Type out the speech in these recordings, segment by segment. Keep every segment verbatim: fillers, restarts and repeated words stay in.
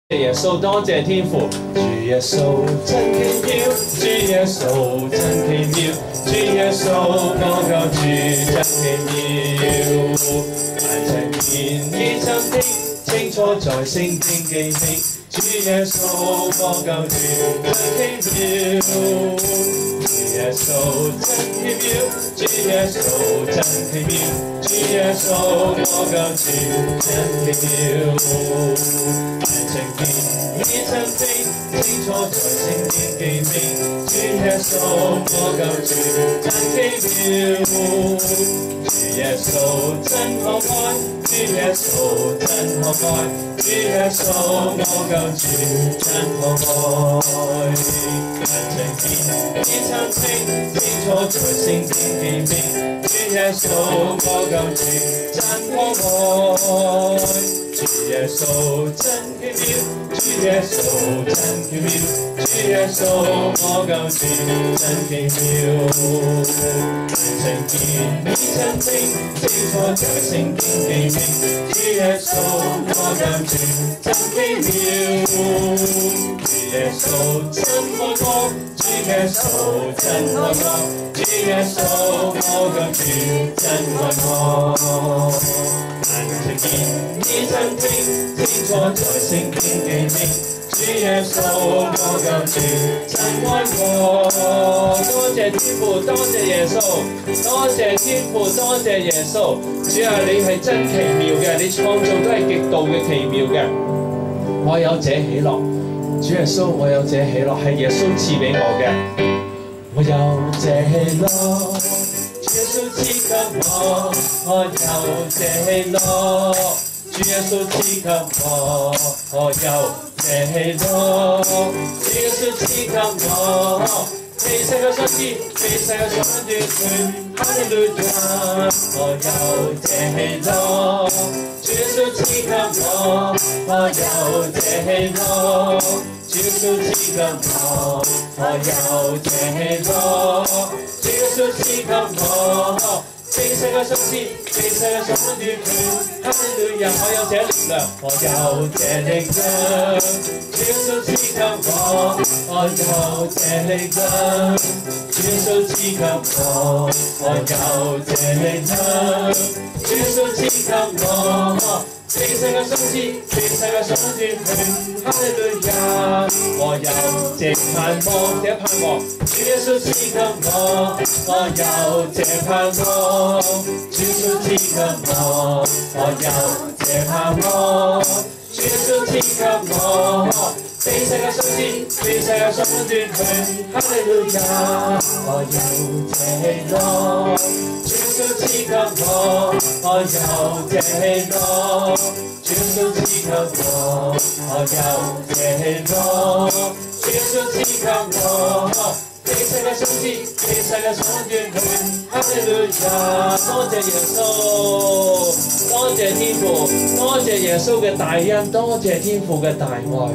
耶穌，多謝天父，主耶穌真奇妙，主耶穌真奇妙，主耶穌我救主真奇妙，眼睛見耳曾聽，清楚在聖經記明，主耶穌我救主真奇妙，主耶穌真奇妙，主耶穌真奇妙，主耶穌我救主真奇妙。眼睛見，耳曾聽，清楚在聖經記明，主耶穌我救主真奇妙，主耶穌真可愛，主耶穌真可愛，主耶穌我救主真可愛。眼睛見，耳曾聽，清楚在聖經記明，主耶穌我救主真可愛。主耶穌真奇妙，主耶穌真奇妙，主耶穌我救主真奇妙。眼睛見，耳曾聽，清楚在聖經記明，主耶穌我救主真奇妙。主耶穌真可愛，主耶穌真可愛，主耶穌我救主真可愛。眼睛見，耳曾聽，清楚在聖經記明，主耶穌我救主真愛我。多謝天父，多謝耶穌，多謝天父，多謝耶穌。主啊，你係真奇妙嘅，你創造都係極度嘅奇妙嘅。我有這喜樂，主耶穌，我有這喜樂係耶穌賜俾我嘅。我有這喜樂。主耶穌賜給我，我有這喜樂。主耶穌賜給我，我有這喜樂。主耶穌賜給我，被世界所知，被世界所奪去，哈利路亞，我有這喜樂。主耶穌賜給我，我有這喜樂。主耶穌賜給我，我有這喜樂。主耶穌賜給我，被世界所知，被世界所奪去，哈利路亞，我有這力量，我有這力量。主耶穌賜給我，我有這力量。主耶穌賜給我，我有這力量。主耶穌賜給我，被世界所知，被世界所奪去，哈利路亞，我有這盼望，這盼望。主耶穌賜給我，我有這盼望。主耶穌賜給我，我有這盼望。主耶穌賜給我，被世界所知，被世界所奪去，哈利路亞，我有這喜樂。主耶穌賜給我，我有這喜樂。主耶穌賜給我，我有這喜樂。主耶穌賜給我，被世界所知，被世界所奪去，哈利路亞，多謝耶穌，多謝天父，多謝耶穌嘅大恩，多謝天父嘅大愛。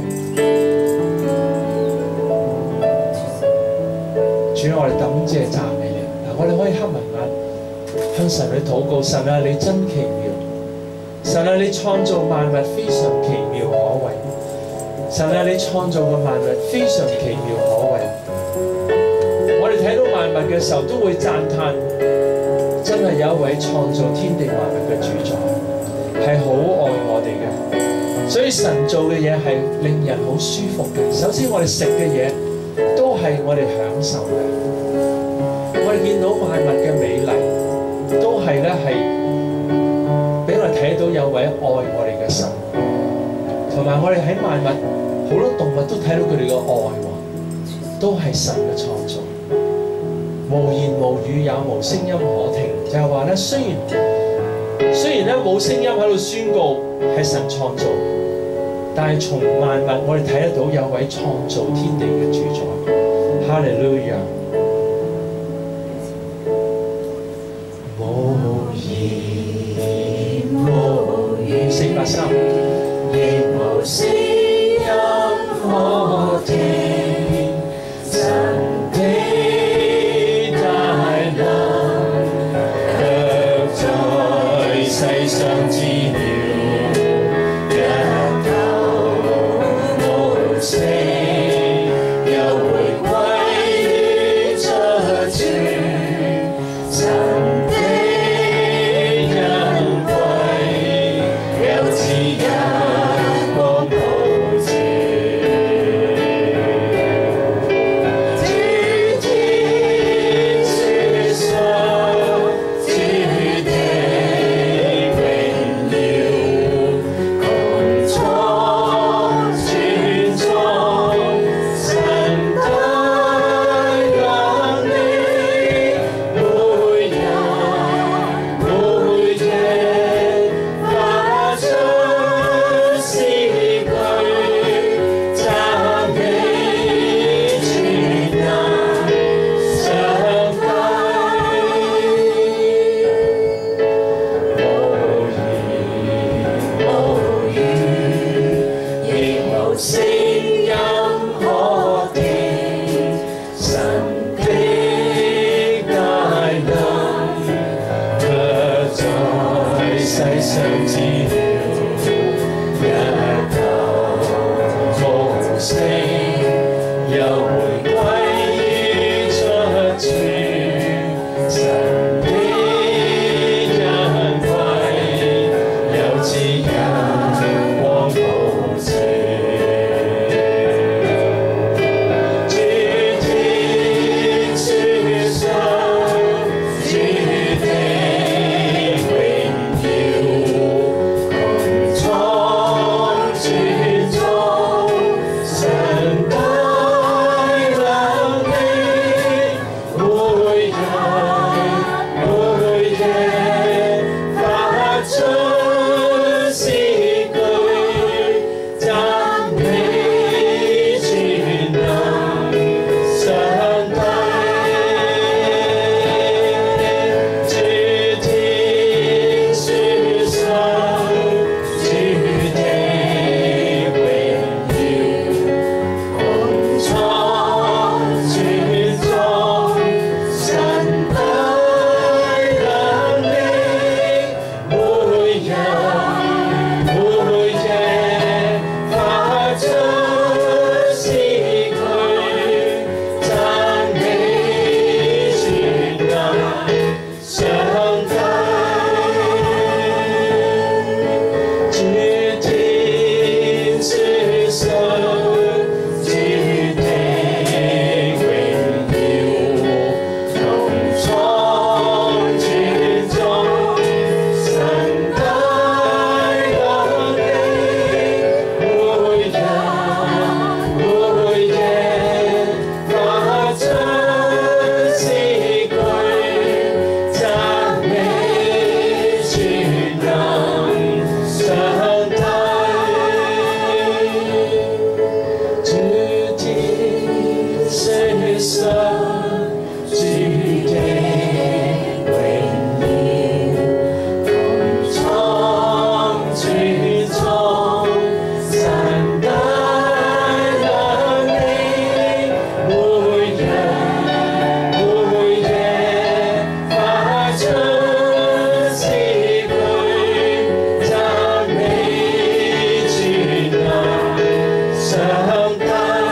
主，我哋感謝讚美你。嗱，我哋可以黑埋眼向神去禱告。神啊，你真奇妙。神啊，你創造萬物非常奇妙可畏。神啊，你創造嘅萬物非常奇妙可畏。我哋睇到萬物嘅時候都會讚嘆，真係有一位創造天地萬物嘅主宰，係好愛我哋嘅。所以神做嘅嘢係令人好舒服嘅。首先我哋食嘅嘢都係我哋享受嘅。我哋見到萬物嘅美麗，都係咧係俾我哋睇到有位愛我哋嘅神，同埋我哋喺萬物好多動物都睇到佢哋嘅愛喎，都係神嘅創造。無言無語也無聲音可聽，就係話咧，雖然雖然咧冇聲音喺度宣告係神創造，但係從萬物我哋睇得到有位創造天地嘅主宰。哈利路亞！無言無語，四百三，亦無聲音可聽，神的大能卻在世上知了一頭。 聲音可聽，神的大能，卻在世上只了一頭無聲，又回歸於出處。神的恩惠有指引光普照，諸天書上，主的榮耀，穹蒼諸中，神大能力，每日每夜發出詩句，讚美全能上帝。諸天書上，主的榮耀，穹蒼諸中，神大能力，每日每夜發出詩句，讚美全能上帝。諸天書上，主的榮耀，穹蒼諸中，神大能力，每日每夜發出詩句，讚美全能上帝。諸天書上，主的榮耀，穹蒼諸中，神大能力，每日每夜發出詩句，讚美全能上帝，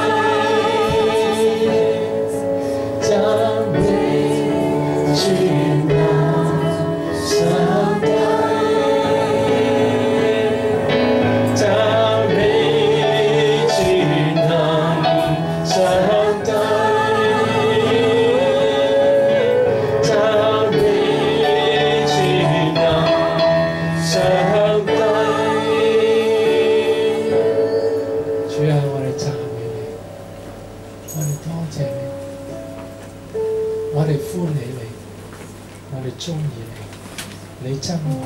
讚美全能上帝，讚美全能上帝，讚美全能上帝。主啊，我哋讚美你，我哋多謝你，我哋歡喜你，我哋中意你，你真好。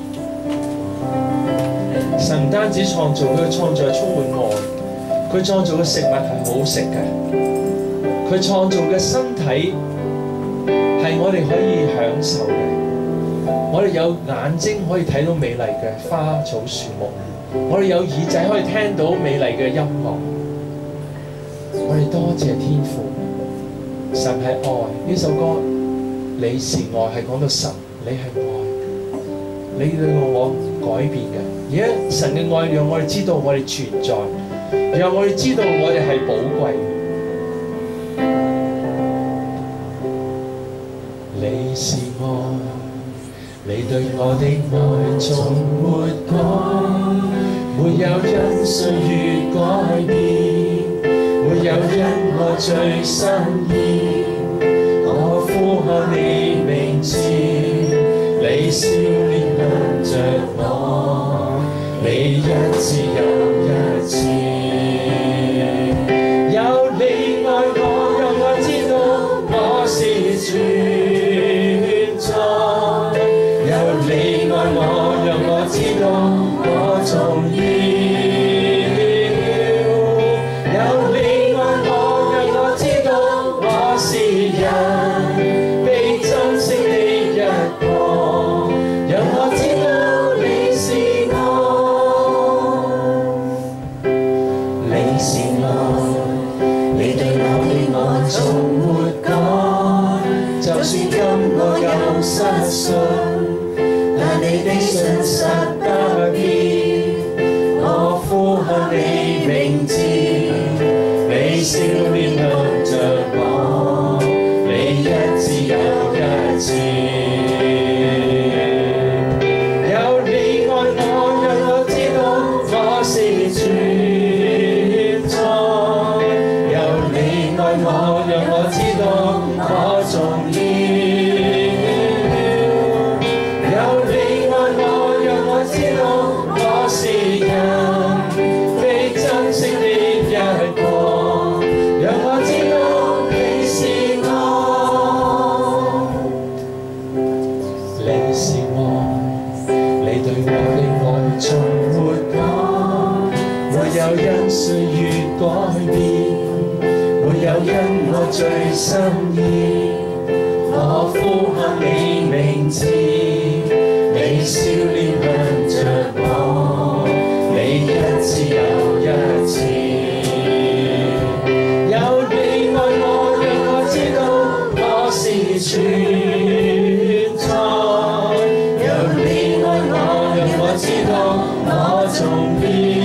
神唔單止創造，佢嘅創造係充滿愛，佢創造嘅食物係好食嘅，佢創造嘅身體係我哋可以享受嘅，我哋有眼睛可以睇到美麗嘅花草樹木，我哋有耳仔可以聽到美麗嘅音樂。我哋多謝天父，神係愛。呢首歌你是愛係講到神，你係愛，你對我改變嘅。而家神嘅愛讓我哋知道我哋存在，讓我哋知道我哋係寶貴。你是愛，你對我的愛從沒改，沒有因歲月改變，沒有因我最新意，我呼喊你名字，你笑臉向着我，你一次又一次，有你愛我，讓我知道我是存在，有你愛我，讓我知道我重要。有是愛，你對我的愛從沒改。就算今我有失信，但你的信實不變。我呼喊你名字，你笑臉向着我，你一次又一次。有你愛我，讓我知道我是存在。有你愛我，讓我知道我重要。有你愛我，讓我知道我是人被珍惜的一個，讓我知道你是愛，你是愛，你對我的愛從沒改，沒有因歲月改變，沒有因我最心意。我呼喊你名字，你笑臉向着我，你一次又一次。有你愛我，讓我知道我是存在。有你愛我，讓我知道我重要。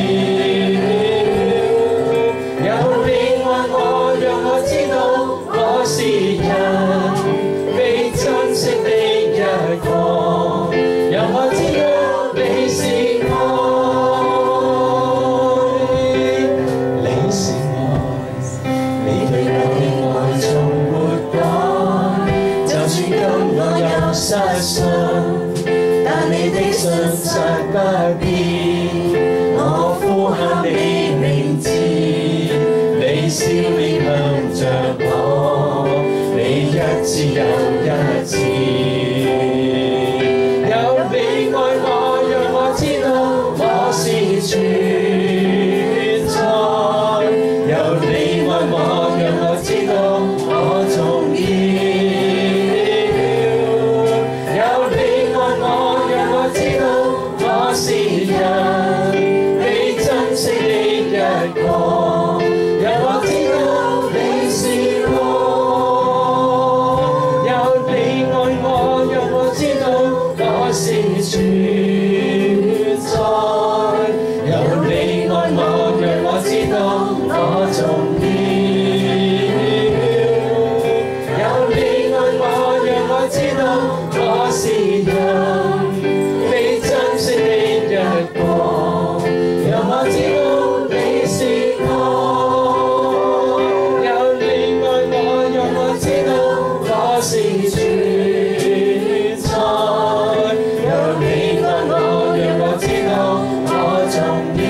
有你愛我，讓我知道我是人被珍惜的一個，讓我知道你是愛，你是愛，你對我的愛從沒改。就算今我有失信，但你的信實不變。我呼喊你名字，你笑臉向着我，你一次又一次。有你愛我，讓我知道我是存在。有你愛我，讓我知道我重要。有你愛我，讓我知道我是人被珍惜的一個，讓我知道你是愛。有你愛我，讓我知道我是存在。有你愛我，讓我知道我重要。有你愛我，讓我知道我是人被珍惜的一個，讓我知道你是愛。有你愛我，讓我知道我是存在。有你愛我，讓我知道我重要。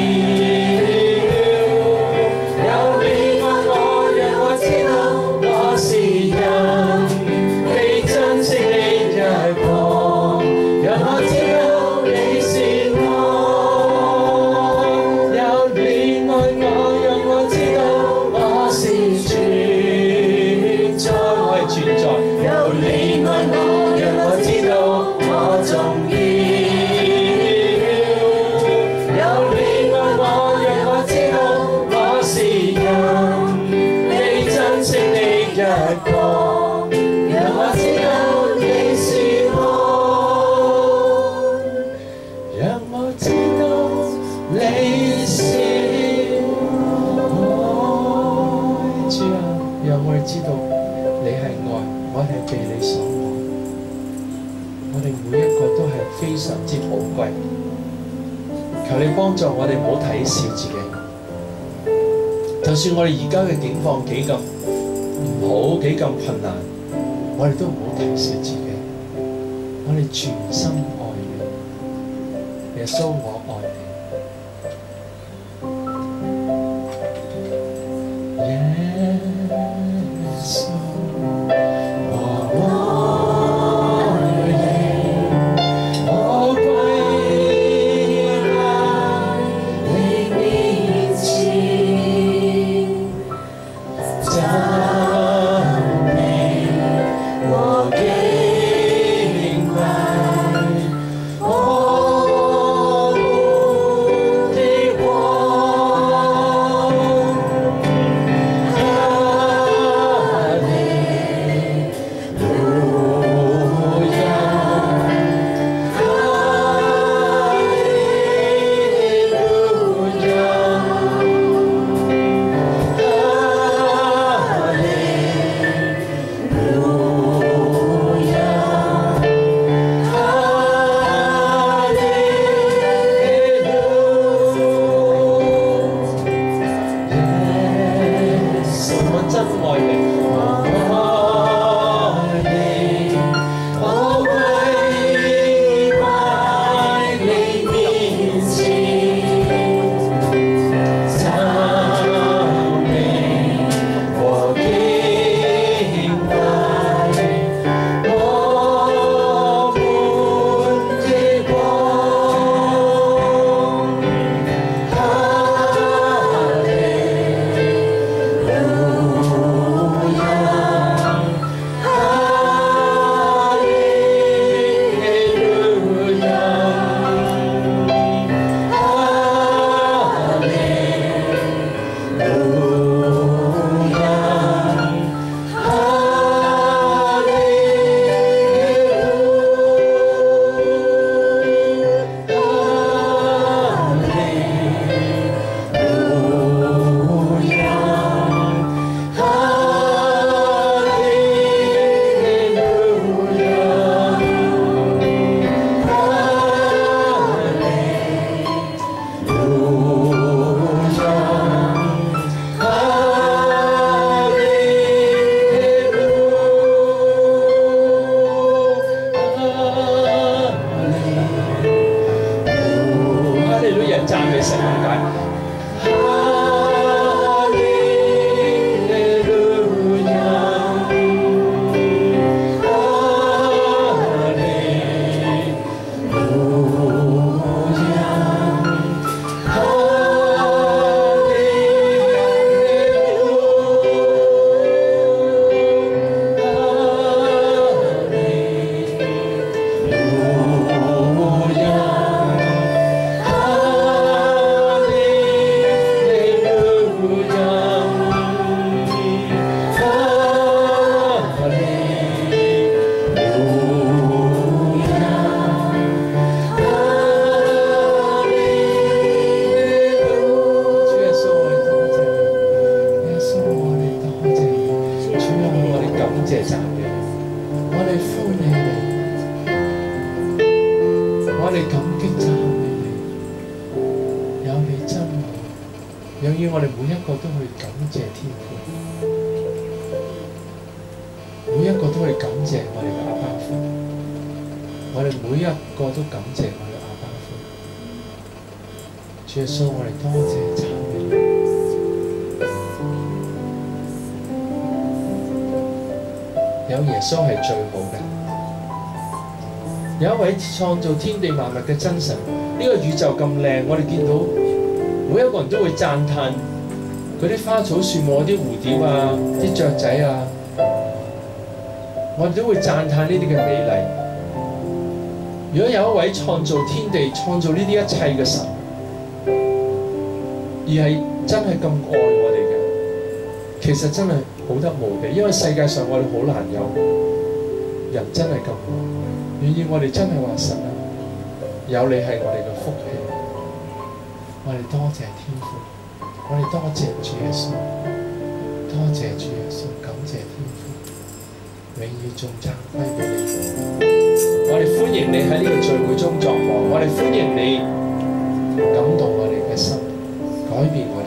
有你愛我，讓我知道我是人被珍惜的一個，讓我知道你是愛。有你愛我，讓我知道我是存在，我係存在。有你愛我，讓我知道我重要。有你愛我，讓我知道我是人被珍惜的一個，讓我知道你是愛，讓我知道你是愛。主啊，讓我哋知道你係愛，我哋係被你所愛，我哋每一個都係非常之寶貴。求你幫助我哋唔好睇小自己，就算我哋而家嘅境況幾咁唔好，幾咁困難，我哋都唔好睇小自己。我哋全心愛你，耶穌，我愛你。耶穌，我愛你，我歸來你面前，讚美和敬拜。我我哋每一個都去感謝天父，每一個都去感謝我哋嘅阿爸父，我哋每一個都感謝我哋阿爸父。主耶穌，我哋多謝讚美你。有耶穌係最好嘅，有一位創造天地萬物嘅真神。呢個宇宙咁靚，我哋見到每一個人都會讚歎嗰啲花草樹木、啲蝴蝶啊、啲雀仔啊，我哋都會讚歎呢啲嘅美麗。如果有一位創造天地、創造呢啲一切嘅神，而係真係咁愛我哋嘅，其實真係好得無比。因為世界上我哋好難有人真係咁愛，願意我哋真係話神啊，有你係我哋嘅福氣，我哋多謝天父，我哋多謝主耶穌，多謝主耶穌，感謝天父，榮耀頌讚歸俾你。我哋歡迎你喺呢個聚會中作王，我哋歡迎你感動我哋嘅心，改變我哋。